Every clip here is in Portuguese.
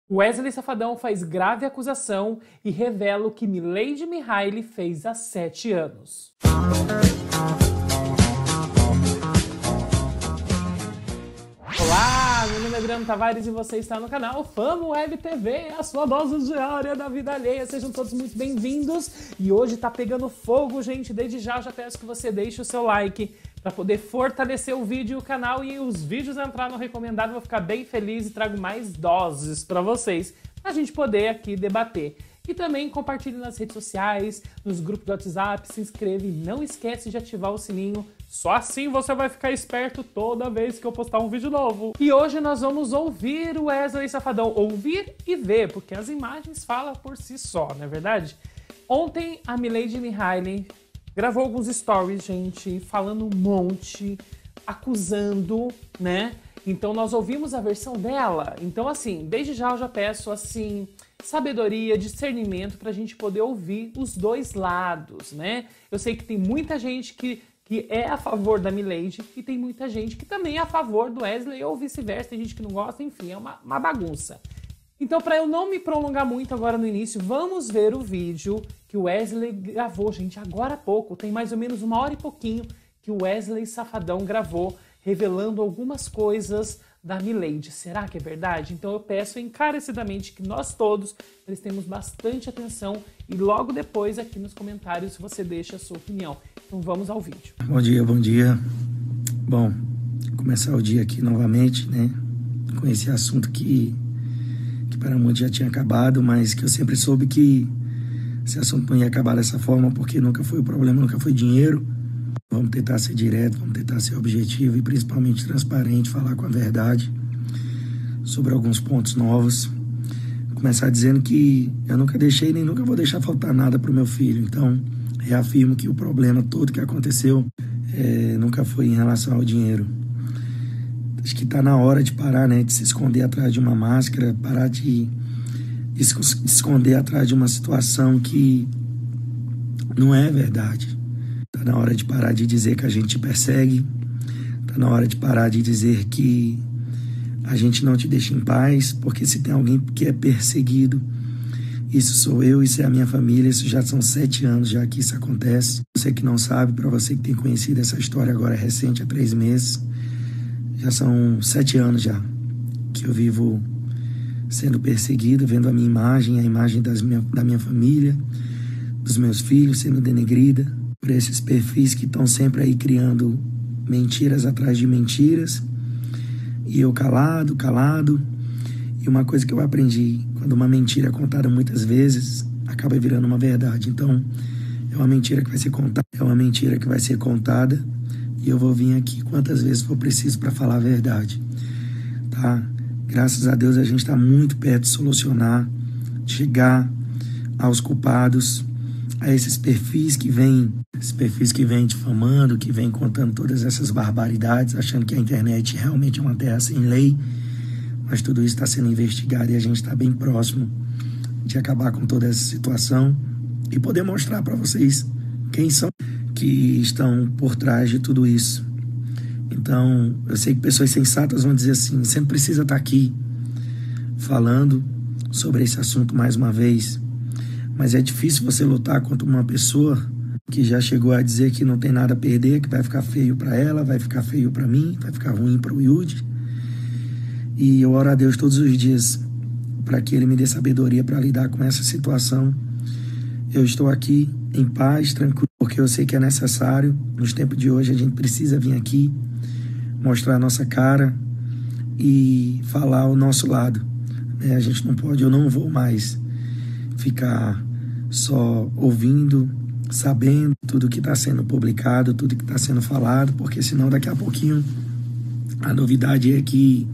Wesley Safadão faz grave acusação e revela o que Milady Mihaly fez há 7 anos. Olá, meu nome é Adriano Tavares e você está no canal Fama Web TV, a sua dose diária da vida alheia. Sejam todos muito bem-vindos. E hoje tá pegando fogo, gente. Desde já peço que você deixe o seu like para poder fortalecer o vídeo e o canal, e os vídeos entrar no recomendado. Eu vou ficar bem feliz e trago mais doses para vocês, pra gente poder aqui debater. E também compartilhe nas redes sociais, nos grupos do WhatsApp, se inscreve e não esquece de ativar o sininho. Só assim você vai ficar esperto toda vez que eu postar um vídeo novo. E hoje nós vamos ouvir o Wesley Safadão. Ouvir e ver, porque as imagens falam por si só, não é verdade? Ontem a Milady Mihaly gravou alguns stories, gente, falando um monte, acusando, né? Então nós ouvimos a versão dela. Então assim, desde já eu já peço assim, sabedoria, discernimento pra gente poder ouvir os dois lados, né? Eu sei que tem muita gente que é a favor da Milady e tem muita gente que também é a favor do Wesley ou vice-versa, tem gente que não gosta, enfim, é uma bagunça. Então, para eu não me prolongar muito agora no início, vamos ver o vídeo que o Wesley gravou, gente, agora há pouco. Tem mais ou menos 1 hora e pouquinho que o Wesley Safadão gravou, revelando algumas coisas da Milady. Será que é verdade? Então eu peço encarecidamente que nós todos prestemos bastante atenção e logo depois aqui nos comentários você deixa a sua opinião. Então vamos ao vídeo. Bom dia, bom dia. Bom, começar o dia aqui novamente, né? Com esse assunto que para muitos já tinha acabado, mas que eu sempre soube que esse assunto não ia acabar dessa forma, porque nunca foi o problema, nunca foi dinheiro. Vamos tentar ser direto, vamos tentar ser objetivo e principalmente transparente, falar com a verdade sobre alguns pontos novos. Começar dizendo que eu nunca deixei nem nunca vou deixar faltar nada para o meu filho. Então, reafirmo que o problema todo que aconteceu nunca foi em relação ao dinheiro. Acho que está na hora de parar, né, de se esconder atrás de uma máscara, parar de se esconder atrás de uma situação que não é verdade. Está na hora de parar de dizer que a gente te persegue, está na hora de parar de dizer que a gente não te deixa em paz, porque se tem alguém que é perseguido, isso sou eu, isso é a minha família, isso já são 7 anos já que isso acontece. Você que não sabe, para você que tem conhecido essa história agora é recente, há 3 meses, já são 7 anos já que eu vivo sendo perseguido, vendo a minha imagem, a imagem da minha família, dos meus filhos sendo denegrida por esses perfis que estão sempre aí criando mentiras atrás de mentiras. E eu calado. E uma coisa que eu aprendi, quando uma mentira é contada muitas vezes, acaba virando uma verdade. Então, é uma mentira que vai ser contada, e eu vou vir aqui quantas vezes for preciso para falar a verdade, tá? Graças a Deus a gente está muito perto de solucionar, de chegar aos culpados, a esses perfis que vêm difamando, que vêm contando todas essas barbaridades, achando que a internet realmente é uma terra sem lei, mas tudo isso está sendo investigado e a gente está bem próximo de acabar com toda essa situação e poder mostrar para vocês quem são que estão por trás de tudo isso. Então, eu sei que pessoas sensatas vão dizer assim, você não precisa estar aqui falando sobre esse assunto mais uma vez, mas é difícil você lutar contra uma pessoa que já chegou a dizer que não tem nada a perder, que vai ficar feio para ela, vai ficar feio para mim, vai ficar ruim para o Yudi. E eu oro a Deus todos os dias para que Ele me dê sabedoria para lidar com essa situação. Eu estou aqui em paz, tranquilo, porque eu sei que é necessário. Nos tempos de hoje a gente precisa vir aqui, mostrar a nossa cara e falar o nosso lado. A gente não pode, eu não vou mais ficar só ouvindo, sabendo tudo que está sendo publicado, tudo que está sendo falado, porque senão daqui a pouquinho a novidade é que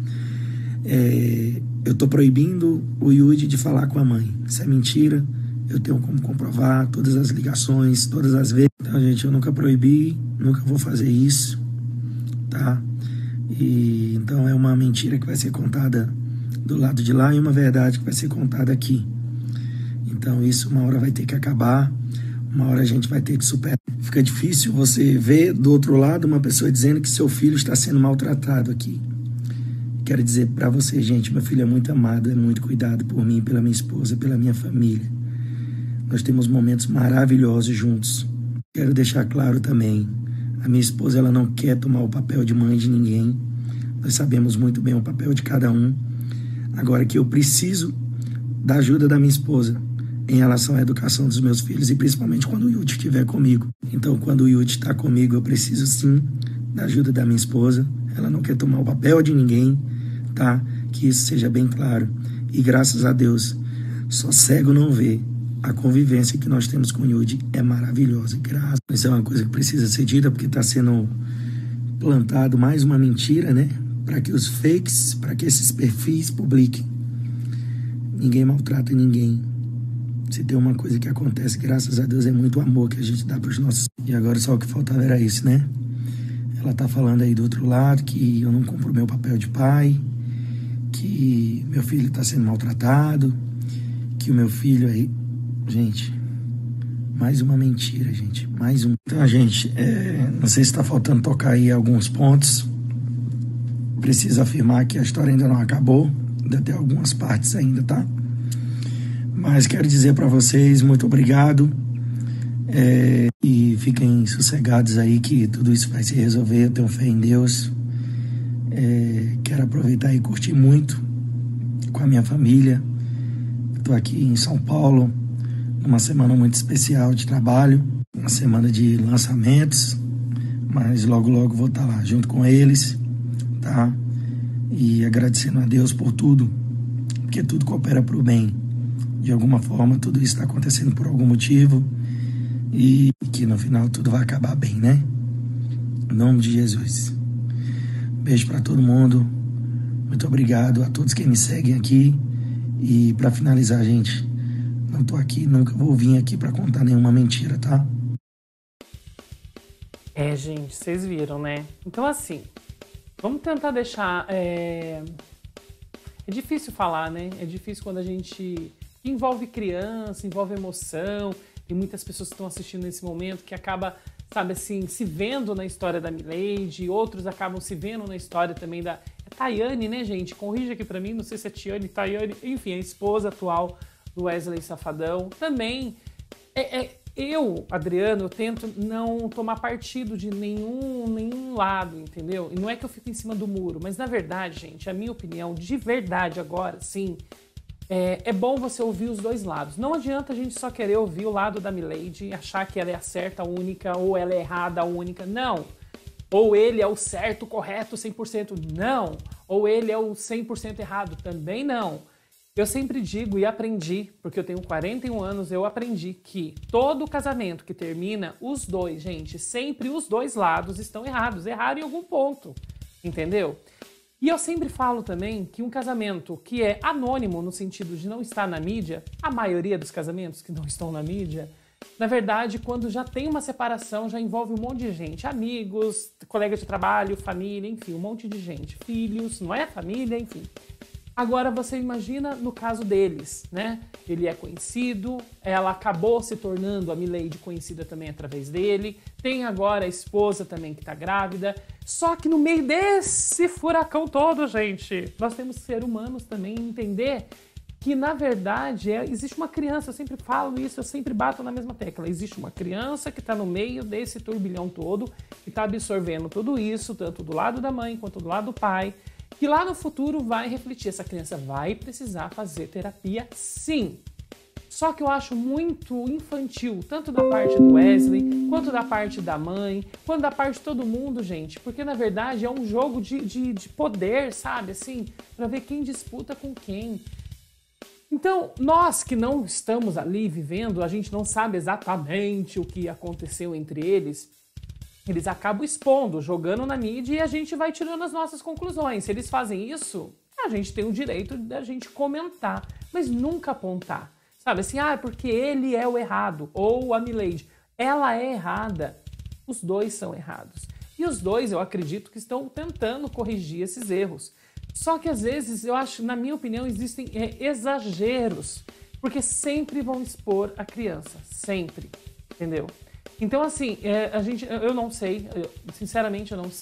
eu estou proibindo o Yudi de falar com a mãe. Isso é mentira, eu tenho como comprovar todas as ligações, todas as vezes. Então, gente, eu nunca proibi, nunca vou fazer isso, tá? E então é uma mentira que vai ser contada do lado de lá e uma verdade que vai ser contada aqui. Então isso uma hora vai ter que acabar, uma hora a gente vai ter que superar. Fica difícil você ver do outro lado uma pessoa dizendo que seu filho está sendo maltratado aqui, quero dizer para você, gente, meu filho é muito amado, é muito cuidado por mim, pela minha esposa, pela minha família. Nós temos momentos maravilhosos juntos. Quero deixar claro também, a minha esposa, ela não quer tomar o papel de mãe de ninguém. Nós sabemos muito bem o papel de cada um. Agora que eu preciso da ajuda da minha esposa em relação à educação dos meus filhos e principalmente quando o Yudi estiver comigo. Então, quando o Yudi está comigo, eu preciso sim da ajuda da minha esposa. Ela não quer tomar o papel de ninguém, tá? Que isso seja bem claro. E graças a Deus, só cego não vê. A convivência que nós temos com o Yudi é maravilhosa. Graças. Isso é uma coisa que precisa ser dita porque está sendo plantado mais uma mentira, né? Para que os fakes, para que esses perfis publiquem. Ninguém maltrata ninguém. Se tem uma coisa que acontece, graças a Deus, é muito amor que a gente dá para os nossos. E agora só o que faltava era isso, né? Ela tá falando aí do outro lado que eu não cumpro meu papel de pai, que meu filho tá sendo maltratado, que o meu filho aí... Gente, mais uma mentira, gente. Mais um. Então, gente, não sei se tá faltando tocar aí alguns pontos. Preciso afirmar que a história ainda não acabou. Ainda tem algumas partes ainda, tá? Mas quero dizer para vocês, muito obrigado. E fiquem sossegados aí que tudo isso vai se resolver. Eu tenho fé em Deus. Quero aproveitar e curtir muito com a minha família. Estou aqui em São Paulo, numa semana muito especial de trabalho, uma semana de lançamentos, mas logo vou estar lá junto com eles, tá? E agradecendo a Deus por tudo, porque tudo coopera para o bem. De alguma forma, tudo isso está acontecendo por algum motivo e que no final tudo vai acabar bem, né? Em nome de Jesus. Beijo para todo mundo. Muito obrigado a todos que me seguem aqui. E para finalizar, gente, não tô aqui, nunca vou vir aqui para contar nenhuma mentira, tá? Gente, vocês viram, né? Então, assim, vamos tentar deixar... É difícil falar, né? É difícil quando a gente... envolve criança, envolve emoção. Tem muitas pessoas que estão assistindo nesse momento que acaba, sabe assim, se vendo na história da Milady, outros acabam se vendo na história também da Tayane, né, gente? Corrija aqui pra mim, não sei se é Tiane, Tayane, enfim, a esposa atual do Wesley Safadão. Também, eu, Adriano, eu tento não tomar partido de nenhum lado, entendeu? E não é que eu fico em cima do muro, mas na verdade, gente, a minha opinião, de verdade agora, sim, é bom você ouvir os dois lados. Não adianta a gente só querer ouvir o lado da Milady e achar que ela é a certa, a única, ou ela é errada, a única. Não. Ou ele é o certo, correto, 100%. Não. Ou ele é o 100% errado. Também não. Eu sempre digo e aprendi, porque eu tenho 41 anos, eu aprendi que todo casamento que termina, os dois, gente, sempre os dois lados estão errados. Erraram em algum ponto. Entendeu? E eu sempre falo também que um casamento que é anônimo no sentido de não estar na mídia, a maioria dos casamentos que não estão na mídia, na verdade, quando já tem uma separação, já envolve um monte de gente, amigos, colegas de trabalho, família, enfim, um monte de gente, filhos, não é? Família, enfim. Agora você imagina no caso deles, né? Ele é conhecido, ela acabou se tornando a Milady conhecida também através dele, tem agora a esposa também que tá grávida, só que no meio desse furacão todo, gente, nós temos que ser humanos também e entender que, na verdade, existe uma criança, eu sempre falo isso, eu sempre bato na mesma tecla, existe uma criança que está no meio desse turbilhão todo, que está absorvendo tudo isso, tanto do lado da mãe quanto do lado do pai, que lá no futuro vai refletir. Essa criança vai precisar fazer terapia, sim. Só que eu acho muito infantil, tanto da parte do Wesley, quanto da parte da mãe, quanto da parte de todo mundo, gente. Porque, na verdade, é um jogo de poder, sabe? Assim, para ver quem disputa com quem. Então, nós que não estamos ali vivendo, a gente não sabe exatamente o que aconteceu entre eles. Eles acabam expondo, jogando na mídia e a gente vai tirando as nossas conclusões. Se eles fazem isso, a gente tem o direito da gente comentar, mas nunca apontar. Sabe assim, porque ele é o errado, ou a Milady, ela é errada. Os dois são errados. E os dois, eu acredito que estão tentando corrigir esses erros. Só que às vezes, eu acho, na minha opinião, existem exageros, porque sempre vão expor a criança, sempre, entendeu? Então, assim, eu não sei, sinceramente eu não sei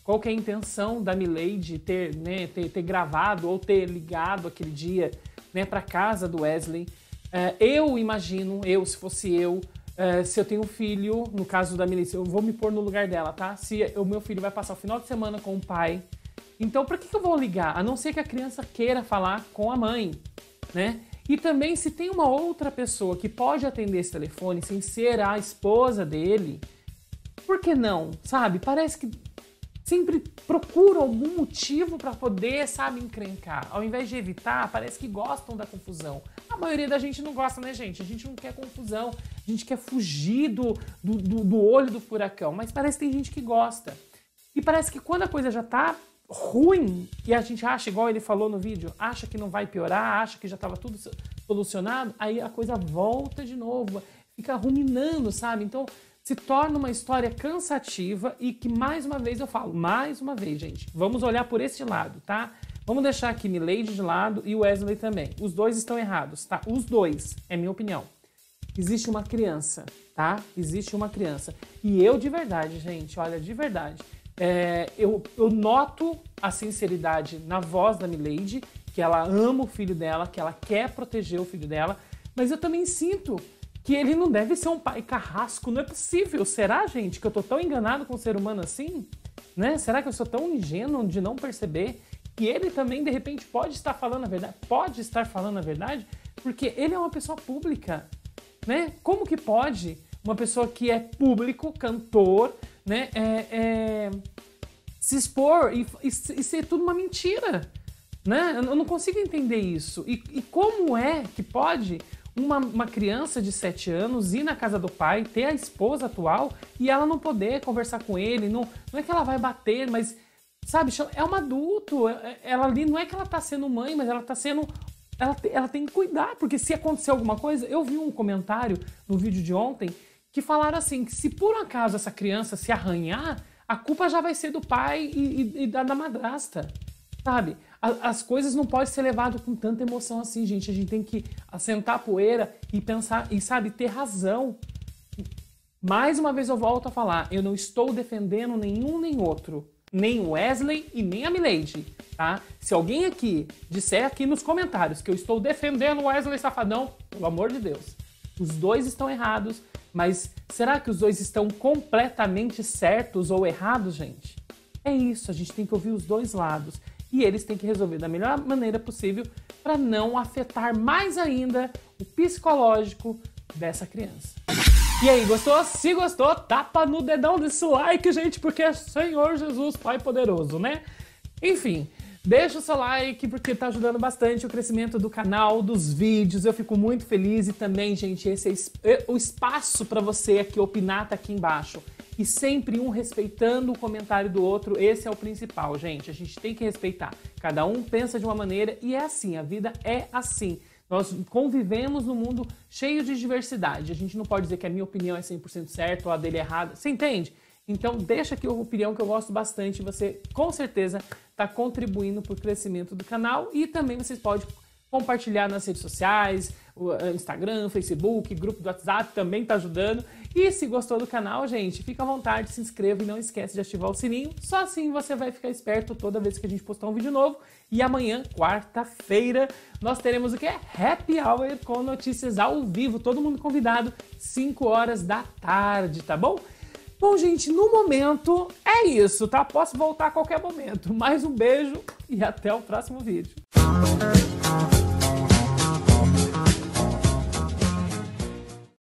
qual que é a intenção da Milady ter, né, ter gravado ou ter ligado aquele dia, né, para casa do Wesley. Eu imagino, se fosse eu, se eu tenho um filho, no caso da Milady, eu vou me pôr no lugar dela, tá? Se o meu filho vai passar o final de semana com o pai, então por que eu vou ligar? A não ser que a criança queira falar com a mãe, né? E também se tem uma outra pessoa que pode atender esse telefone sem ser a esposa dele, por que não? Sabe? Parece que sempre procura algum motivo para poder, sabe, encrencar. Ao invés de evitar, parece que gostam da confusão. A maioria da gente não gosta, né, gente? A gente não quer confusão, a gente quer fugir do olho do furacão, mas parece que tem gente que gosta. E parece que quando a coisa já tá ruim e a gente acha, igual ele falou no vídeo, acha que não vai piorar, acha que já estava tudo solucionado, aí a coisa volta de novo, fica ruminando, sabe? Então se torna uma história cansativa e que, mais uma vez, eu falo, mais uma vez, gente, vamos olhar por esse lado, tá? Vamos deixar aqui Milady de lado e Wesley também. Os dois estão errados, tá? Os dois, é minha opinião. Existe uma criança, tá? Existe uma criança. E eu, de verdade, gente, olha, de verdade, eu noto a sinceridade na voz da Milady, que ela ama o filho dela, que ela quer proteger o filho dela, mas eu também sinto que ele não deve ser um pai carrasco, não é possível. Será, gente, que eu tô tão enganado com o ser humano assim? Né? Será que eu sou tão ingênuo de não perceber que ele também, de repente, pode estar falando a verdade? Pode estar falando a verdade? Porque ele é uma pessoa pública, né? Como que pode uma pessoa que é público, cantor, né, se expor e ser tudo uma mentira, né? Eu não consigo entender isso. E como é que pode uma criança de 7 anos ir na casa do pai, ter a esposa atual e ela não poder conversar com ele? Não é que ela vai bater, mas, sabe, é um adulto. Ela ali, não é que ela tá sendo mãe, mas ela tá sendo... Ela tem que cuidar, porque se acontecer alguma coisa... Eu vi um comentário no vídeo de ontem que falaram assim, que se por um acaso essa criança se arranhar, a culpa já vai ser do pai e da madrasta, sabe? As coisas não podem ser levadas com tanta emoção assim, gente. A gente tem que assentar a poeira e pensar, e, sabe, ter razão. Mais uma vez eu volto a falar, eu não estou defendendo nenhum nem outro, nem o Wesley e nem a Milady, tá? Se alguém aqui disser aqui nos comentários que eu estou defendendo o Wesley Safadão, pelo amor de Deus, os dois estão errados, mas será que os dois estão completamente certos ou errados, gente? É isso, a gente tem que ouvir os dois lados. E eles têm que resolver da melhor maneira possível para não afetar mais ainda o psicológico dessa criança. E aí, gostou? Se gostou, tapa no dedão desse like, gente, porque é Senhor Jesus, Pai Poderoso, né? Enfim, deixa o seu like, porque tá ajudando bastante o crescimento do canal, dos vídeos. Eu fico muito feliz e também, gente, esse é o espaço para você aqui opinar, tá aqui embaixo. E sempre um respeitando o comentário do outro, esse é o principal, gente. A gente tem que respeitar. Cada um pensa de uma maneira e é assim, a vida é assim. Nós convivemos num mundo cheio de diversidade. A gente não pode dizer que a minha opinião é 100% certa ou a dele é errada. Você entende? Então deixa aqui a opinião que eu gosto bastante. Você com certeza está contribuindo para o crescimento do canal e também vocês podem compartilhar nas redes sociais, o Instagram, Facebook, grupo do WhatsApp também tá ajudando. E se gostou do canal, gente, fica à vontade, se inscreva e não esquece de ativar o sininho. Só assim você vai ficar esperto toda vez que a gente postar um vídeo novo. E amanhã, quarta-feira, nós teremos o quê? Happy Hour com notícias ao vivo. Todo mundo convidado, 5 horas da tarde, tá bom? Bom, gente, no momento é isso, tá? Posso voltar a qualquer momento. Mais um beijo e até o próximo vídeo.